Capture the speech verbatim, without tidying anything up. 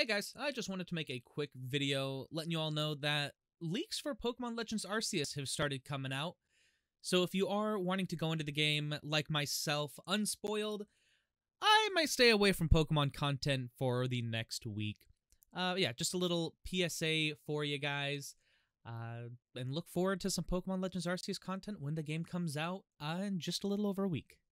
Hey guys, I just wanted to make a quick video letting you all know that leaks for Pokemon Legends Arceus have started coming out. So if you are wanting to go into the game like myself, unspoiled, I might stay away from Pokemon content for the next week. Uh, yeah, just a little P S A for you guys. Uh, and look forward to some Pokemon Legends Arceus content when the game comes out uh, in just a little over a week.